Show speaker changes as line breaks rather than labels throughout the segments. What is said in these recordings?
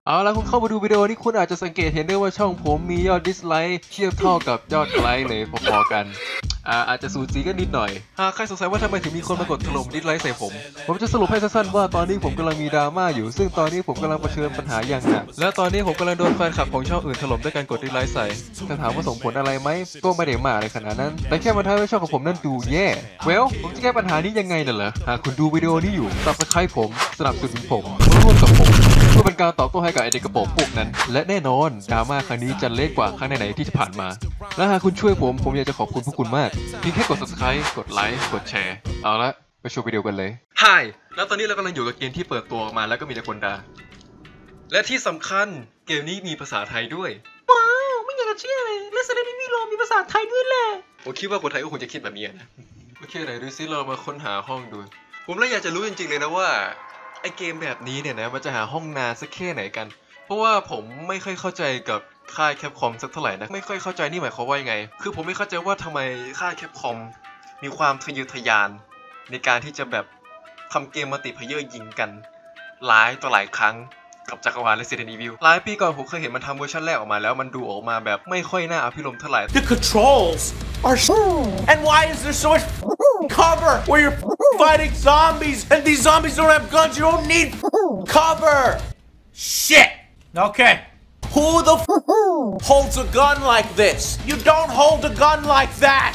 เอาละคุณเข้ามาดูวิดีโอนี้คุณอาจจะสังเกตเห็นได้ว่าช่องผมมียอดดิสไลค์เทียบเท่ากับยอดไลค์เลยพอๆกันอาจจะสูสีกันนิดหน่อยหากใครสงสัยว่าทำไมถึงมีคนมากดถล่มดิสไลค์ใส่ผมจะสรุปให้สั้นๆว่าตอนนี้ผมกำลังมีดราม่าอยู่ซึ่งตอนนี้ผมกำลังเผชิญปัญหาอย่างหนักและตอนนี้ผมกำลังโดนแฟนคลับของช่องอื่นถล่มด้วยการกดดิสไลค์ใส่ถ้าถามว่าส่งผลอะไรไหมก็ไม่ได้มากอะไรขนาดนั้นแต่แค่มันทำให้ช่องของผมนั่นดูแย่ผมจะแก้ปัญหานี้ยังไงน่ะเหรอหากคุณดูวิดีโอนี้อยู่Subscribeผมสนับสนุนผมร่วมกับผมเพื่อเป็นการตอบโต้ให้กับไอเด็กกระโปรงพวกนั้นและแน่นอนดราม่าครั้งนี้จะเล็กกว่าครั้งไหนๆที่จะผ่านมาและหากคุณช่วยผมอยากจะขอบคุณพวกคุณมากเพียงแค่กด Subscribe กดไลค์กดแชร์เอาละไปชมวิดีโอกันเลย Hi แล้วตอนนี้เรากำลังอยู่กับเกมที่เปิดตัวออกมาแล้วก็มีแต่คนด่าและที่สำคัญเกมนี้มีภาษาไทยด้วยว้าวไม่อยากจะเชื่อเลย Resident Evil มีภาษาไทยด้วยแหละผมคิดว่าคนไทยก็คงจะคิดแบบนี้นะโอเคไหนดูซิเรามาค้นหาห้องดูผมเลยอยากจะรู้จริงๆเลยนะว่าไอเกมแบบนี้เนี่ยนะมันจะหาห้องนานสักแค่ไหนกันเพราะว่าผมไม่ค่อยเข้าใจกับค่ายแคปคอมสักเท่าไหร่นะไม่ค่อยเข้าใจนี่หมายความว่ายังไงคือผมไม่เข้าใจว่าทำไมค่ายแคปคอมมีความทะเยอทะยานในการที่จะแบบทำเกมมัลติเพลเยอร์ยิงกันหลายต่อหลายครั้งกับจักรวาล Resident Evil หลายปีก่อนผมเคยเห็นมันทำเวอร์ชันแรกออกมาแล้วมันดูออกมาแบบไม่ค่อยน่าอภิรมย์เท่าไหร่
The controls are and why is there so much cover where you're fighting zombies and these zombies don't have guns? You don't need cover. Shit. Okay. Who the holds a gun like this? You don't hold a gun like that.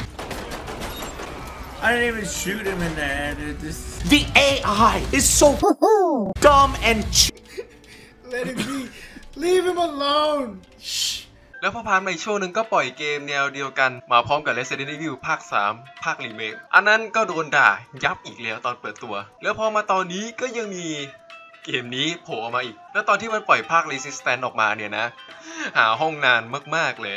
I didn't even shoot him in the head. The AI is so dumb and.
Let him be. Leave him alone. Shh.
แล้วพอผ่านมาอีกช่วงหนึ่งก็ปล่อยเกมแนวเดียวกันมาพร้อมกับ Resident Evil ภาค 3 ภาครีเมคอันนั้นก็โดนด่ายับอีกแล้วตอนเปิดตัวแล้วพอมาตอนนี้ก็ยังมีเกมนี้โผล่ออกมาอีกแล้วตอนที่มันปล่อยภาค Resistance ออกมาเนี่ยนะหาห้องนานมากๆเลย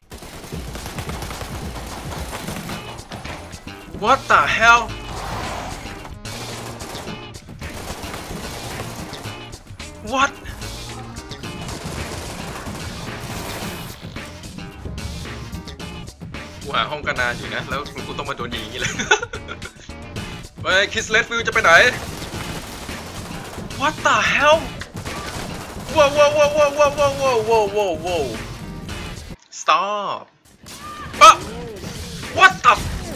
What the hell Whatหาห้องกันนานอยู่นะแล้วกูต้องมาโดนยิงอย่างนี้เลย เฮ้ยคิสเลดฟิลจะไปไหน What the hell ว้าวว้าวว้าวว้าวว้าวว้าวว้าวว้าวว้าว Stop What the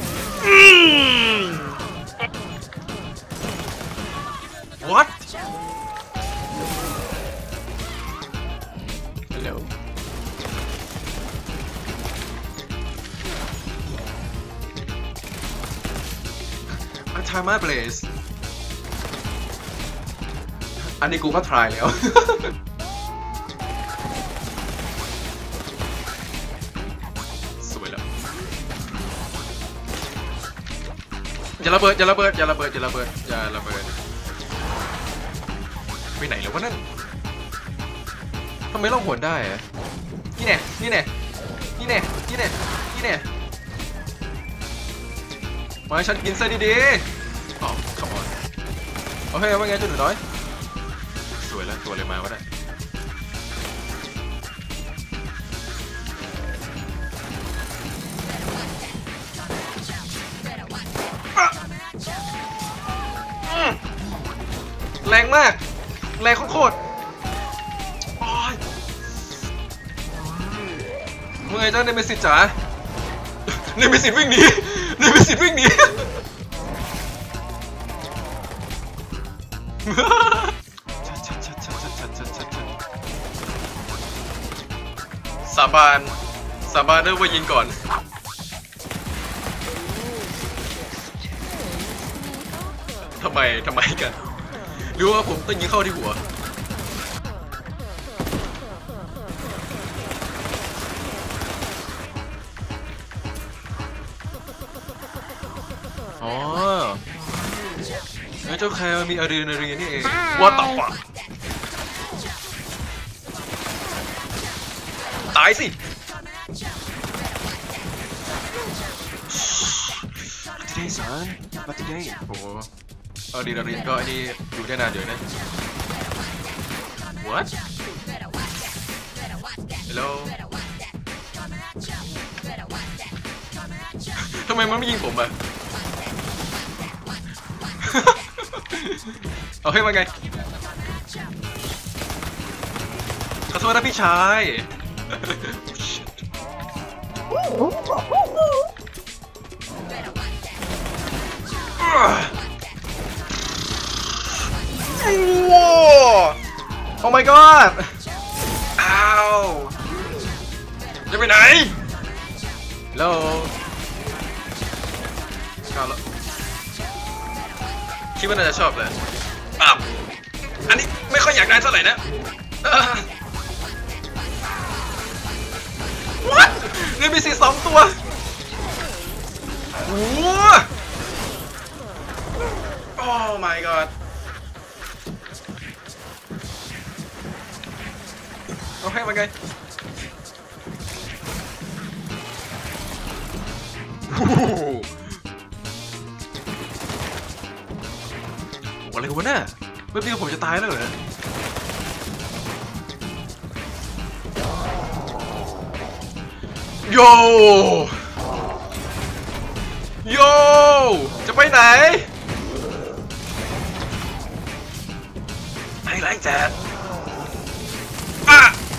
What Helloทายมาเบลสอันนี้กูก็ทรายแล้ว สวยแล้วอย่าระเบิดอย่าระเบิดอย่าระเบิดอย่าระเบิดอย่าระเบิดไปไหนแล้ววะนั่นทำไมล่องหนได้อะนี่แน่นี่แน่นี่แน่นี่แน่นี่แน่มาให้ฉันกินซะดีๆอ๋อขโมยโอเคว่าไงจุดหนูน้อยสวยแล้วตัวอะไรมาวะเนี่ยแรงมากแรงโคตรมึงไงจ้าเนเมซิสจ๋าเนเมซิสวิ่งหนีเนเมซิสวิ่งหนีสาบานเริ่มว่ายิงก่อนทำไมกันรู้ว่าผมต้องยิงเข้าที่หัวอ๋อเจ้าแคร์มีอะดรีนาลีนนี่เอง What the fuck ตายสิToday son Not today โอ้อะดรีนาลีนก็อันนี้อยู่ได้นานเดี๋ยวนะ What Hello ทำไมมันไม่ยิงผมอะ เอาให้มาไงษนะพี่ชาย โอ้ my god อ้าวจะไปไหนฮัลโหลคิดว่าน่าจะชอบเลยอ้าวอันนี้ไม่ค่อยอยากได้เท่าไหร่นะWhat เงินมี4 ตัวโอ้ my god เอาให้มันไงอะไรกันวะเนี่ยเมื่อกี้ผมจะตายแล้วเหรอโยโยจะไปไหนไอ้ไรแจ๊ดอ่ะ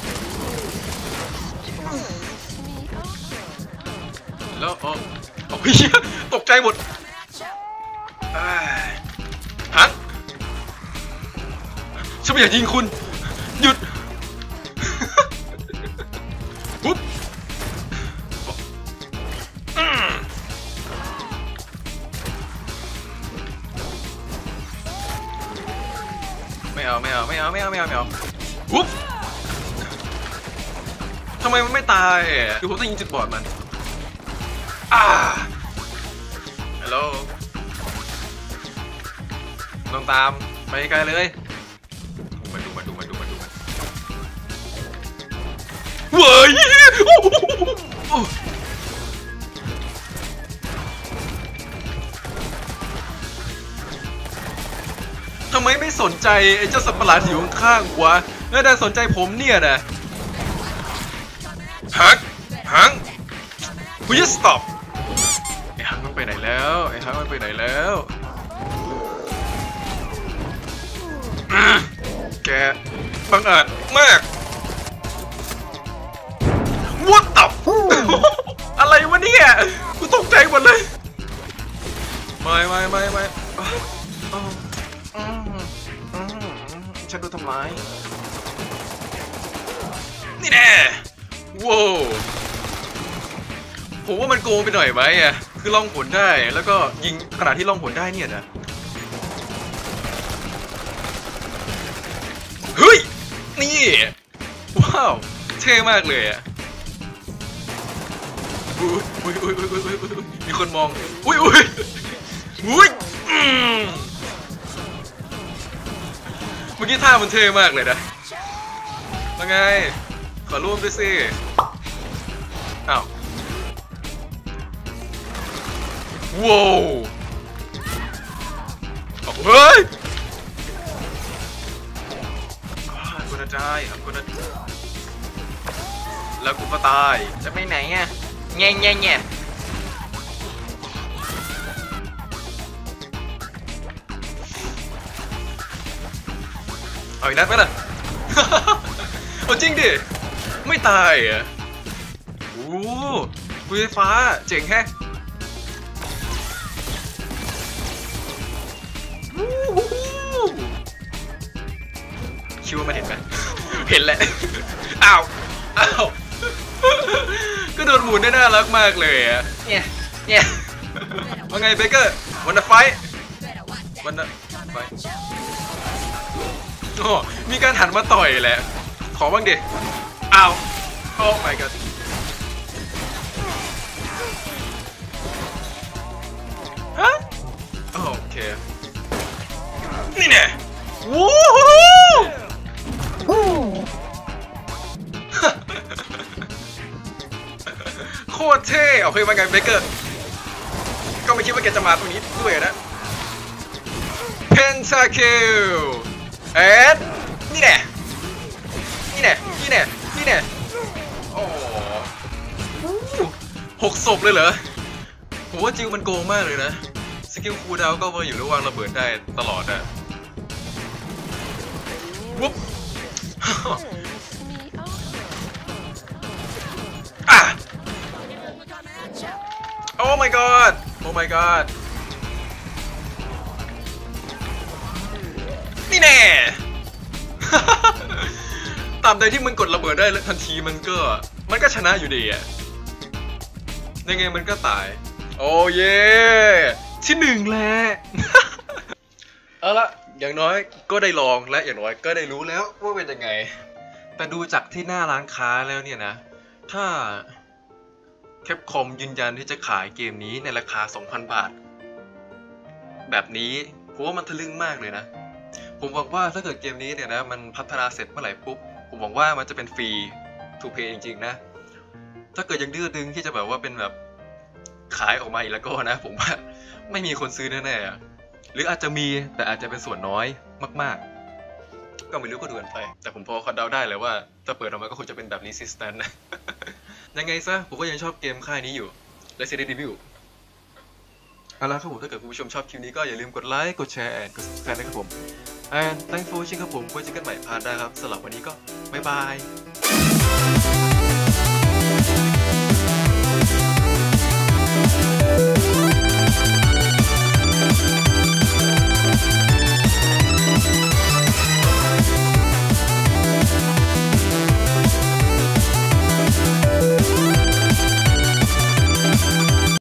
แล้วโอ้ยตกใจหมดฮันฉันไม่อยากยิงคุณหยุดปุ๊บไม่เอาปุ๊บทำไมมันไม่ตายคือผมต้องยิงจุดบอดมันฮัลโหลต้องตามไปไกลเลยมาดูเว้ยทำไมไม่สนใจไอ้เจ้าสัตว์ประหลาดที่อยู่ข้างๆวะแล้วได้สนใจผมเนี่ยนะฮังWill you stop ไอ้ฮังมันไปไหนแล้วแกบังอาจมาก What the อะไรวะเนี่ยกูตกใจหมดเลยไม่ฉันโดนทำร้ายนี่แน่ว้าวผมว่ามันโกงไปหน่อยไหมคือล่องหนได้แล้วก็ยิงขณะที่ล่องหนได้เนี่ยนะเฮ้ยนี่ว้าวเท่มากเลยอุ้ยมีคนมองอุ้ยเมื่อกี้ท่ามันเท่มากเลยนะว่าไงขอร่วมด้วยสิอ้าวว้าวเฮ้ยกูจะตายแล้วกูก็ตายจะไปไหนแง่เอาอีกนัดไหมล่ะ เอาจริงดิไม่ตายโอ้ปืนไฟฟ้าเจ๋งแฮะคิดว่ามันเห็นไหม เห็นแหละอ้าวก็โดนหมุนได้น่ารักมากเลยเนี่ยว่าไงเบเกอร์วันไฟโอ้มีการหันมาต่อยแหละขอบ้างดิอ้าวโอ้ my god ฮะโอเคนี่แน่วู้ฮู้โคตรเท่เอาเฮ้ยว่าไงเบเกอร์ก็ไม่คิดว่าแกจะมาตรงนี้ด้วยนะเพนทาคิลนี่แน่โอ้6 ศพเลยเหรอผมว่าจิวมันโกงมากเลยนะสกิลคูลดาวน์ก็มาอยู่ระหว่างระเบิดได้ตลอดวุ๊บ my god โอ้ my god นี่แน่ ตามใดที่มันกดระเบิดได้แล้วทันทีมันก็ชนะอยู่ดีอะยังไงมันก็ตายโอ้เย่ที่หนึ่งแหละ เอาละอย่างน้อยก็ได้ลองและอย่างน้อยก็ได้รู้แล้วว่าเป็นยังไงแต่ดูจากที่หน้าร้านค้าแล้วเนี่ยนะถ้าแคปคอมยืนยันที่จะขายเกมนี้ในราคา 2,000 บาทแบบนี้ผมว่ามันทะลึ่งมากเลยนะผมหวังว่าถ้าเกิดเกมนี้เนี่ยนะมันพัฒนาเสร็จเมื่อไหร่ปุ๊บผมหวังว่ามันจะเป็นฟรีทูเพย์จริงๆนะถ้าเกิดยังดื้อดึงที่จะแบบว่าเป็นแบบขายออกมาอีกแล้วก็นะผมว่าไม่มีคนซื้อแน่ๆหรืออาจจะมีแต่อาจจะเป็นส่วนน้อยมากๆก็ไม่รู้ก็ดูกันไปแต่ผมพอคาดเดาได้เลยว่าถ้าเปิดออกมาก็คงจะเป็นแบบ Resistance นะ ยังไงซะผมก็ยังชอบเกมค่ายนี้อยู่ Resident Evil เอาละครับผมถ้าเกิดคุณผู้ชมชอบคลิปนี้ก็อย่าลืมกดไลค์กดแชร์กด Subscribe นะครับผม and thanks for watching ครับผมไว้เจอกันใหม่พาร์ทหน้าครับสำหรับวันนี้ก็บ๊ายบาย